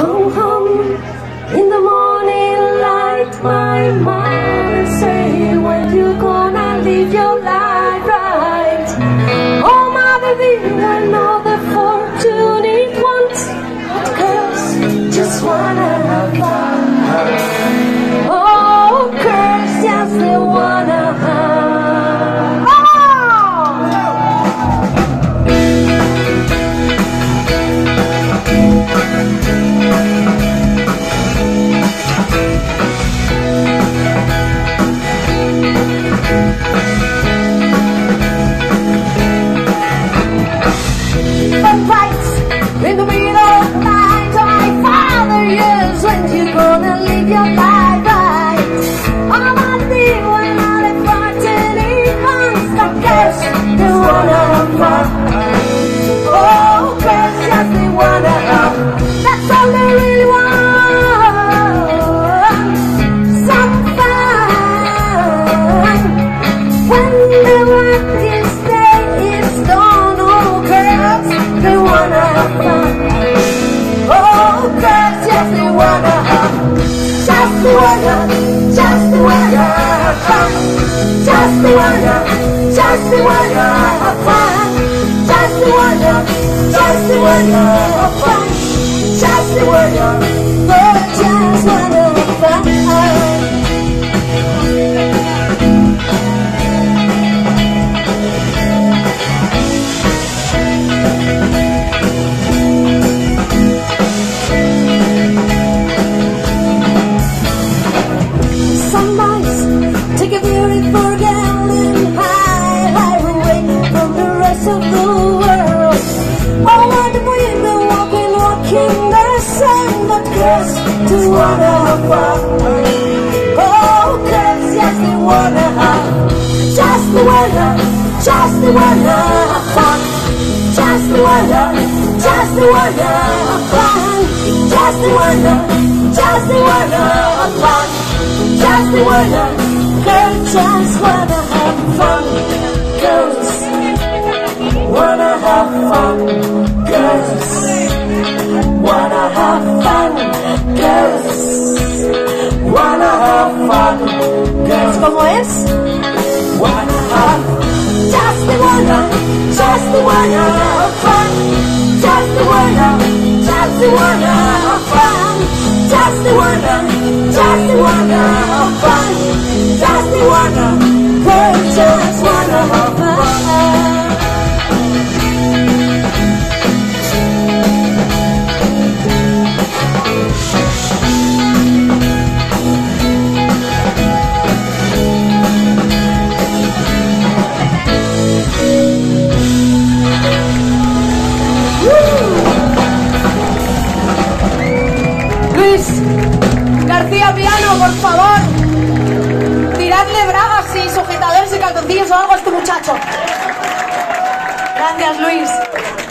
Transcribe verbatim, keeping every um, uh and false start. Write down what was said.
Come home in the morning light, my mother say, when you gonna live your life right? Oh my baby, I know the fortunate ones, but girls just wanna have fun. Oh, girls just they wanna have. Oh! In the middle of the night, my father yells, when you gonna live your life right? All I do when I'm fighting even the girls, they wanna have fun. Oh, girls, yes, they wanna have. That's all they really want. Some fun. When the working day is done, oh, girls, they wanna have fun. Oh, girls, yes, they wanna have. Just the wanna, just the wanna have fun. Just the wanna, just the wanna have fun. Just the wanna, just the wanna have fun. Just the wanna, oh, just wanna have fun. Take a beautiful girl and high, high away from the rest of the world. Oh, what the women walking, walking the sun, but girls just wanna have fun. Oh, girls, yes, they wanna have. Just the wanna, just the wanna have fun. Just the wanna, just the wanna have fun. Just the wanna, just the wanna have fun. Just the wanna. Girls just wanna have fun. Girls wanna have fun. Girls wanna have fun. Girls wanna have fun. Girls, ¿cómo es? Wanna have. Just the wanna, just the wanna have fun. Just the wanna, just the wanna have fun. Just the wanna, just the wanna have fun. Just the wanna, girls just wanna have fun. Luis García, piano, por favor. Tiradle bragas y sujetadores y calzoncillos o algo a este muchacho. Gracias, Luis.